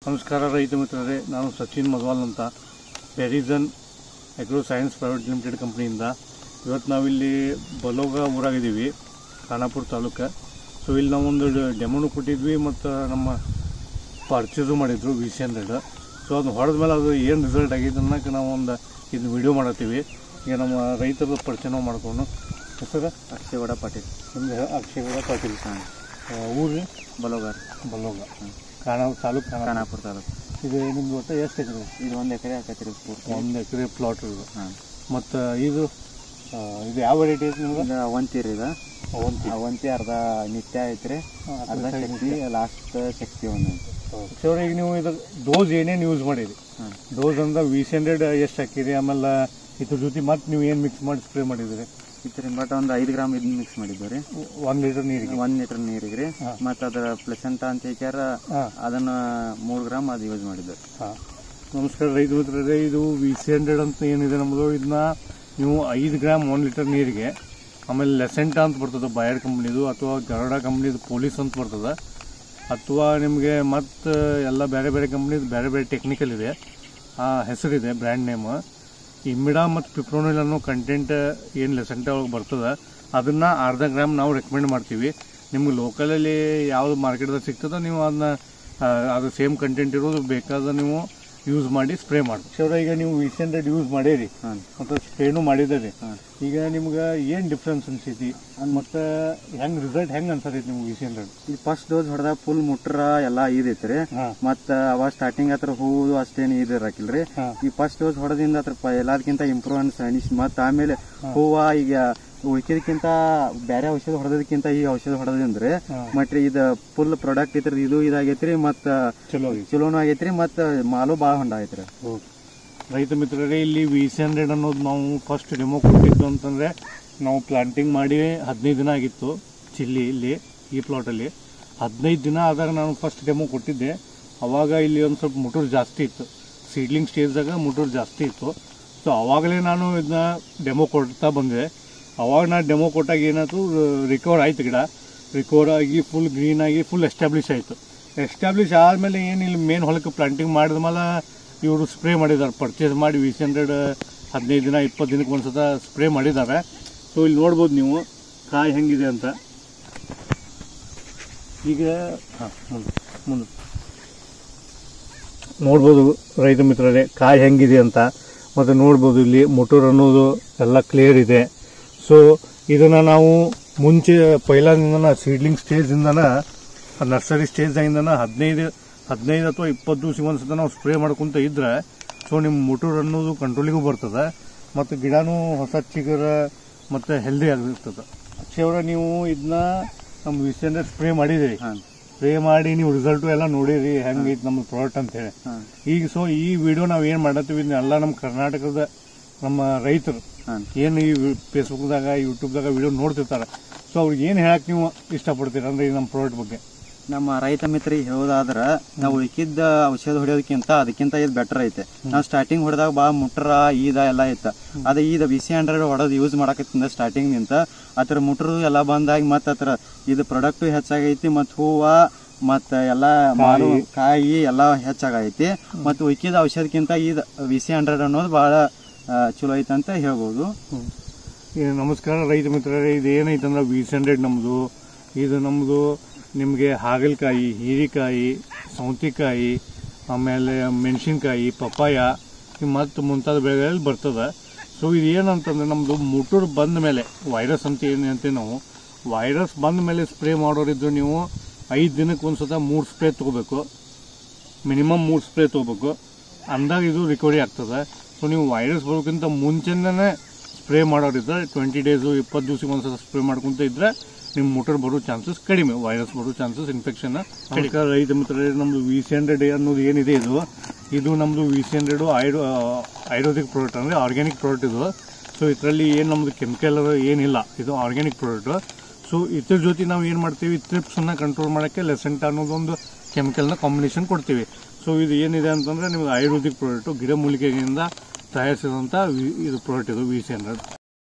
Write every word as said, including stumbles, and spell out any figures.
ನಮಸ್ಕಾರ ರೈತ ಮಿತ್ರರೇ, ನಾನು ಸಚಿನ್ ಮಗವಾಲ್ ಅಂತ ಪೆರಿಜನ್ ಅಗ್ರೋ ಸೈನ್ಸ್ ಪ್ರೈವೇಟ್ ಲಿಮಿಟೆಡ್ ಕಂಪ್ನಿಯಿಂದ ಇವತ್ತು ನಾವಿಲ್ಲಿ ಬಲೋಗ ಊರಾಗಿದ್ದೀವಿ, ಖಾನಾಪುರ ತಾಲೂಕು. ಸೊ ಇಲ್ಲಿ ನಾವೊಂದು ಡೆಮೋನು ಕೊಟ್ಟಿದ್ವಿ ಮತ್ತು ನಮ್ಮ ಪರ್ಚೇಸು ಮಾಡಿದ್ರು ವಿ ಸಿ ಹಂಡ್ರೆಡ್. ಸೊ ಅದನ್ನ ಹೊಡೆದ ಮೇಲೆ ಅದು ಏನು ರಿಸಲ್ಟ್ ಆಗಿದೆ ಅನ್ನೋಕೆ ನಾವು ಒಂದು ಇದನ್ನ ವಿಡಿಯೋ ಮಾಡತ್ತೀವಿ. ಈಗ ನಮ್ಮ ರೈತರ ಪರಿಚಯ ನಾವು ಮಾಡ್ಕೊಂಡು ಹೆಸರು ಅಕ್ಷಯಗೌಡ ಪಾಟೀಲ್. ನಿಮ್ದು ಅಕ್ಷಯಗೌಡ ಪಾಟೀಲ್. ಊರು ಬಲೋಗ ಬಲೋಗ ಖಾನಾ ತಾಲೂಕು ಖಾನಾಪುರ ತಾಲೂಕು. ಇದು ನಿಮ್ದು ಒಟ್ಟು ಎಷ್ಟು ಎಕರೆ? ಇದು ಒಂದು ಎಕರೆ ಆಕೈತಿ. ಒಂದು ಎಕರೆ ಪ್ಲಾಟ್ ಇದು. ಹಾಂ. ಮತ್ತು ಇದು ಇದು ಯಾವ ವೆರೈಟಿ ಐತಿ ನಿಮ್ಗೆ? ಇದು ಅವಂತಿ ಇದು ಅವಂತಿ. ಅವಂತಿ ಅರ್ಧ ನಿತ್ಯ ಐತ್ರಿ, ಅರ್ಧ ಶಕ್ತಿ, ಲಾಸ್ಟ್ ಶಕ್ತಿ ಒಂದು. ಸರ್ ಈಗ ನೀವು ಇದು ಡೋಸ್ ಏನೇನು ಯೂಸ್ ಮಾಡಿರಿ? ಹಾಂ. ಡೋಸ್ ಅಂದ್ರೆ ವಿ ಸಿ ಹಂಡ್ರೆಡ್ ಎಷ್ಟು ಹಾಕಿರಿ, ಆಮೇಲೆ ಇದ್ರ ಜೊತೆ ಮತ್ತೆ ನೀವು ಏನು ಮಿಕ್ಸ್ ಮಾಡಿ ಸ್ಪ್ರೇ ಮಾಡಿದ್ರಿ? ಇದ್ರಿ ಬಟ್ ಒಂದು ಐದು ಗ್ರಾಮ್ ಇದನ್ನ ಮಿಕ್ಸ್ ಮಾಡಿದ್ವಿ ರೀ. ಒಂದು ಲೀಟರ್ ನೀರಿಗೆ ಒಂದು ಲೀಟರ್ ನೀರಿಗೆ ರೀ. ಮತ್ತು ಅದರ ಪ್ಲೆಸೆಂಟ ಅಂತ ಹೇಳ್ಯಾರ, ಅದನ್ನು ಮೂರು ಗ್ರಾಮ್ ಅದು ಯೂಸ್ ಮಾಡಿದ್ವಿ. ಹಾಂ. ನಮಸ್ಕಾರ ರೈತ ಮಿತ್ರರೇ, ಇದು ವಿ ಸಿ ಹಂಡ್ರೆಡ್ ಅಂತ ಏನಿದೆ ನಮ್ಮದು, ಇದನ್ನ ನೀವು ಐದು ಗ್ರಾಮ್ ಒಂದು ಲೀಟರ್ ನೀರಿಗೆ, ಆಮೇಲೆ ಲೆಸೆಂಟಾ ಅಂತ ಬರ್ತದೆ ಬಾಯರ್ ಕಂಪ್ನಿದು, ಅಥವಾ ಗರಡ ಕಂಪ್ನಿದು ಪೊಲೀಸ್ ಅಂತ ಬರ್ತದೆ, ಅಥವಾ ನಿಮಗೆ ಮತ್ತು ಎಲ್ಲ ಬೇರೆ ಬೇರೆ ಕಂಪ್ನಿದು ಬೇರೆ ಬೇರೆ ಟೆಕ್ನಿಕಲ್ ಇದೆ, ಆ ಹೆಸರಿದೆ ಬ್ರ್ಯಾಂಡ್ ನೇಮ್. ಇಮ್ಮಿಡಾ ಮತ್ತು ಪಿಪ್ರೋನಿಲ್ ಅನ್ನೋ ಕಂಟೆಂಟ್ ಏನು ಲೆಸೆಂಟಾ ಒಳಗೆ ಬರ್ತದೆ ಅದನ್ನು ಅರ್ಧ ಗ್ರಾಮ್ ನಾವು ರೆಕಮೆಂಡ್ ಮಾಡ್ತೀವಿ. ನಿಮ್ಗೆ ಲೋಕಲಲ್ಲಿ ಯಾವುದು ಮಾರ್ಕೆಟ್ದಾಗ ಸಿಗ್ತದೆ ನೀವು ಅದನ್ನ ಅದು ಸೇಮ್ ಕಂಟೆಂಟ್ ಇರೋದು ಬೇಕಾದ್ರೆ ನೀವು ಯೂಸ್ ಮಾಡಿ ಸ್ಪ್ರೇ ಮಾಡಿ. ಸರ್ ಈಗ ನೀವು ವಿ ಸಿ ಹಂಡ್ರೆಡ್ ಯೂಸ್ ಮಾಡೀರಿ ಮತ್ತು ಸ್ಪ್ರೇನು ಮಾಡಿದ್ದೀರಿ, ಈಗ ನಿಮ್ಗೆ ಏನು ಡಿಫ್ರೆನ್ಸ್ ಅನ್ಸೈತಿ ಮತ್ತು ಹೆಂಗೆ ರಿಸಲ್ಟ್ ಹೆಂಗೆ ಅನ್ಸತೈತಿ ನಿಮ್ಗೆ ವಿ ಸಿ ಹಂಡ್ರೆಡ್? ಈ ಫಸ್ಟ್ ಡೋಸ್ ಹೊಡೆದ ಫುಲ್ ಮುಟ್ರ ಎಲ್ಲ ಇದೈತಿ ರೀ. ಮತ್ತು ಅವಾಗ ಸ್ಟಾರ್ಟಿಂಗ್ ಹತ್ರ ಹೂವು ಅಷ್ಟೇನು ಇದು ಇರಕಿಲ್ರಿ. ಈ ಫಸ್ಟ್ ಡೋಸ್ ಹೊಡೆದಿಂದ ಹತ್ರ ಎಲ್ಲದಕ್ಕಿಂತ ಇಂಪ್ರೂವ್ಮೆನ್ಸ್ ಅನಿಸ್, ಮತ್ತು ಆಮೇಲೆ ಹೂವು ಈಗ ಉಳ್ಕಿದಕ್ಕಿಂತ ಬೇರೆ ಔಷಧ ಹೊಡೆದಕ್ಕಿಂತ ಈ ಔಷಧ ಹೊಡೆದ್ರೆ ಮತ್ತೆ ಇದು ಫುಲ್ ಪ್ರಾಡಕ್ಟ್ ಐತ್ರಿ, ಇದು ಇದಾಗೈತ್ರಿ, ಮತ್ತು ಚಲೋ ಚಲೋನು ಆಗೈತ್ರಿ, ಮತ್ತು ಮಾಲು ಭಾಳ ಹೊಂಡ ಐತ್ರಿ. ರೈತ ಮಿತ್ರರೇ, ಇಲ್ಲಿ ವಿ ಸಿ ಹಂಡ್ರೆಡ್ ಅನ್ನೋದು ನಾವು ಫಸ್ಟ್ ಡೆಮೋ ಕೊಟ್ಟಿದ್ದು ಅಂತಂದರೆ ನಾವು ಪ್ಲಾಂಟಿಂಗ್ ಮಾಡಿ ಹದಿನೈದು ದಿನ ಆಗಿತ್ತು ಚಿಲ್ಲಿ, ಇಲ್ಲಿ ಈ ಪ್ಲಾಟಲ್ಲಿ ಹದಿನೈದು ದಿನ ಆದಾಗ ನಾನು ಫಸ್ಟ್ ಡೆಮೋ ಕೊಟ್ಟಿದ್ದೆ. ಅವಾಗ ಇಲ್ಲಿ ಒಂದು ಸ್ವಲ್ಪ ಮುಟೂರು ಜಾಸ್ತಿ ಇತ್ತು, ಸೀಡ್ಲಿಂಗ್ ಸ್ಟೇಜ್ದಾಗ ಮುಟೂರು ಜಾಸ್ತಿ ಇತ್ತು. ಸೊ ಅವಾಗಲೇ ನಾನು ಇದನ್ನ ಡೆಮೋ ಕೊಡ್ತಾ ಬಂದೆ. ಅವಾಗ ನಾನು ಡೆಮೋ ಕೊಟ್ಟಾಗ ಏನಾಯ್ತು, ರಿಕವರ್ ಆಯ್ತು, ಗಿಡ ರಿಕವರ್ ಆಗಿ ಫುಲ್ ಗ್ರೀನ್ ಆಗಿ ಫುಲ್ ಎಸ್ಟಾಬ್ಲಿಷ್ ಆಯಿತು. ಎಸ್ಟಾಬ್ಲಿಷ್ ಆದಮೇಲೆ ಏನು ಇಲ್ಲಿ ಮೇನ್ ಹೊಲಕ್ಕೆ ಪ್ಲಾಂಟಿಂಗ್ ಮಾಡಿದ ಮೇಲೆ ಇವರು ಸ್ಪ್ರೇ ಮಾಡಿದ್ದಾರೆ, ಪರ್ಚೇಸ್ ಮಾಡಿ ವಿ ಸಿ ಹಂಡ್ರೆಡ್ ಹದಿನೈದು ದಿನ ಇಪ್ಪತ್ತು ದಿನಕ್ಕೆ ಒಂದು ಸತ ಸ್ಪ್ರೇ ಮಾಡಿದ್ದಾರೆ. ಸೊ ಇಲ್ಲಿ ನೋಡ್ಬೋದು ನೀವು ಕಾಯಿ ಹೆಂಗಿದೆ ಅಂತ. ಈಗ ಹಾಂ ಮುಂದೆ ಮುಂದೆ ನೋಡ್ಬೋದು ರೈತ ಮಿತ್ರರೇ ಕಾಯಿ ಹೆಂಗಿದೆ ಅಂತ, ಮತ್ತು ನೋಡ್ಬೋದು ಇಲ್ಲಿ ಮುಟೂರ್ ಅನ್ನೋದು ಎಲ್ಲ ಕ್ಲಿಯರ್ ಇದೆ. ಸೊ ಇದನ್ನು ನಾವು ಮುಂಚೆ ಪೈಲಾದಿಂದನ ಸೀಡ್ಲಿಂಗ್ ಸ್ಟೇಜಿಂದನ ನರ್ಸರಿ ಸ್ಟೇಜ್ದಾಗಿಂದನ ಹದಿನೈದು ಹದಿನೈದು ಅಥವಾ ಇಪ್ಪತ್ತು ದಿವಸ ಒಂದು ಸತ ನಾವು ಸ್ಪ್ರೇ ಮಾಡ್ಕೊತ ಇದ್ರೆ ಸೊ ನಿಮ್ಮ ಮುಟೂರ್ ಅನ್ನೋದು ಕಂಟ್ರೋಲಿಗೂ ಬರ್ತದೆ, ಮತ್ತು ಗಿಡನೂ ಹೊಸ ಚಿಗುರ ಮತ್ತು ಹೆಲ್ದಿ ಆಗಿರ್ತದೆ. ಅಕ್ಷಯವರ ನೀವು ಇದನ್ನ ನಮ್ಮ ವಿ ಸಿ ಹಂಡ್ರೆಡ್ ಸ್ಪ್ರೇ ಮಾಡಿದಿರಿ, ಸ್ಪ್ರೇ ಮಾಡಿ ನೀವು ರಿಸಲ್ಟು ಎಲ್ಲ ನೋಡಿರಿ ಹೆಂಗೈತೆ ನಮ್ಮ ಪ್ರಾಡಕ್ಟ್ ಅಂತ ಹೇಳಿ. ಈಗ ಸೊ ಈ ವಿಡಿಯೋ ನಾವು ಏನು ಮಾಡತ್ತೀವಿ, ಎಲ್ಲ ನಮ್ಮ ಕರ್ನಾಟಕದ ನಮ್ಮ ರೈತರು ಏನು ಈ ಫೇಸ್ಬುಕ್ದಾಗ ಯೂಟ್ಯೂಬ್ದಾಗ ವಿಡಿಯೋ ನೋಡ್ತಿರ್ತಾರೆ, ಸೊ ಅವ್ರಿಗೆ ಏನು ಹೇಳಕ್ಕೆ ನೀವು ಇಷ್ಟಪಡ್ತೀರ ಅಂದ್ರೆ ಈ ನಮ್ಮ ಪ್ರಾಡಕ್ಟ್ ಬಗ್ಗೆ? ನಮ್ಮ ರೈತ ಮಿತ್ರಿಗೆ ಹೇಳೋದಾದ್ರೆ, ನಾವು ಉಳಿಕಿದ್ದ ಔಷಧ ಹೊಡೆಯೋದಕ್ಕಿಂತ ಅದಕ್ಕಿಂತ ಇದು ಬೆಟರ್ ಐತೆ. ನಾವು ಸ್ಟಾರ್ಟಿಂಗ್ ಹೊಡೆದಾಗ ಭಾಳ ಮುಟ್ರ ಈದ ಎಲ್ಲ ಐತೆ, ಅದೇ ಈಗ ವಿ ಸಿ ಹಂಡ್ರೆಡ್ ಹೊಡೆದು ಯೂಸ್ ಮಾಡಕತ್ತಿಂದ ಸ್ಟಾರ್ಟಿಂಗ್ ನಿಂತ ಅದ್ರ ಮುಟ್ರು ಎಲ್ಲ ಬಂದಾಗಿ ಮತ್ತು ಅದ್ರ ಇದು ಪ್ರಾಡಕ್ಟು ಹೆಚ್ಚಾಗೈತಿ, ಮತ್ತು ಹೂವು ಮತ್ತು ಎಲ್ಲ ಮಾರು ಕಾಯಿ ಎಲ್ಲ ಹೆಚ್ಚಾಗೈತಿ, ಮತ್ತು ಉಳಿಕಿದ ಔಷಧಕ್ಕಿಂತ ಇದು ವಿ ಸಿ ಹಂಡ್ರೆಡ್ ಅನ್ನೋದು ಭಾಳ ಚಲೋ ಐತೆ ಅಂತ ಹೇಳ್ಬೋದು. ನಮಸ್ಕಾರ ರೈತ ಮಿತ್ರರೇ, ಇದು ಏನೈತಂದ್ರೆ ವಿ ಸಿ ಹಂಡ್ರೆಡ್ ನಮ್ಮದು, ಇದು ನಮ್ಮದು ನಿಮಗೆ ಹಾಗಲಕಾಯಿ, ಹೀರೆಕಾಯಿ, ಸೌತೆಕಾಯಿ, ಆಮೇಲೆ ಮೆಣಸಿನ್ಕಾಯಿ, ಪಪ್ಪಾಯ ಮತ್ತು ಮುಂತಾದ ಬೆಳೆಗಳಲ್ಲಿ ಬರ್ತದೆ. ಸೊ ಇದು ಏನಂತಂದ್ರೆ ನಮ್ಮದು ಮುಟೂರು ಬಂದ ಮೇಲೆ ವೈರಸ್ ಅಂತ ಏನು ಅಂತೀವಿ ನಾವು, ವೈರಸ್ ಬಂದ ಮೇಲೆ ಸ್ಪ್ರೇ ಮಾಡೋರಿದ್ದು ನೀವು ಐದು ದಿನಕ್ಕೆ ಒಂದು ಸತ ಮೂರು ಸ್ಪ್ರೇ ತೊಗೋಬೇಕು, ಮಿನಿಮಮ್ ಮೂರು ಸ್ಪ್ರೇ ತೊಗೋಬೇಕು, ಅಂದಾಗ ಇದು ರಿಕವರಿ ಆಗ್ತದೆ. ಸೊ ನೀವು ವೈರಸ್ ಬರೋಕ್ಕಿಂತ ಮುಂಚೆನೇ ಸ್ಪ್ರೇ ಮಾಡೋರಿದ್ರೆ ಟ್ವೆಂಟಿ ಡೇಸು ಇಪ್ಪತ್ತು ದಿವಸಕ್ಕೆ ಒಂದು ಸಲ ಸ್ಪ್ರೇ ಮಾಡ್ಕೊತ ಇದ್ರೆ ನಿಮ್ಮ ಮುಟೂರ್ ಬರೋ ಚಾನ್ಸಸ್ ಕಡಿಮೆ, ವೈರಸ್ ಬರೋ ಚಾನ್ಸಸ್ ಇನ್ಫೆಕ್ಷನ್ ಕಡಿಮೆ. ರೈತ ಮಿತ್ರರೇ, ನಮ್ಮದು ವಿ ಸಿ ಹಂಡ್ರೆಡ್ ಅನ್ನೋದು ಏನಿದೆ ಇದು ಇದು ನಮ್ಮದು V C hundred ayur ayurvedic product ಅಂದರೆ ಆರ್ಗ್ಯಾನಿಕ್ ಪ್ರಾಡಕ್ಟ್ ಇದು. ಸೊ ಇದರಲ್ಲಿ ಏನು ನಮ್ಮದು ಕೆಮಿಕಲ್ ಏನಿಲ್ಲ, ಇದು ಆರ್ಗ್ಯಾನಿಕ್ ಪ್ರಾಡಕ್ಟು. ಸೊ ಇದ್ರ ಜೊತೆ ನಾವು ಏನು ಮಾಡ್ತೀವಿ, ಟ್ರಿಪ್ಸನ್ನು ಕಂಟ್ರೋಲ್ ಮಾಡೋಕ್ಕೆ ಲೆಸೆಂಟಾ ಅನ್ನೋದೊಂದು ಕೆಮಿಕಲ್ನ ಕಾಂಬಿನೇಷನ್ ಕೊಡ್ತೀವಿ. ಸೊ ಇದು ಏನಿದೆ ಅಂತಂದರೆ ನಿಮಗೆ ಆಯುರ್ವೇದಿಕ್ ಪ್ರಾಡಕ್ಟು, ಗಿಡಮೂಲಿಕೆಯಿಂದ ತಯಾರಿಸಿದಂಥ ಇದು ಪ್ರಾಡಕ್ಟ್ ಇದು ವಿ ಸಿ ಹಂಡ್ರೆಡ್.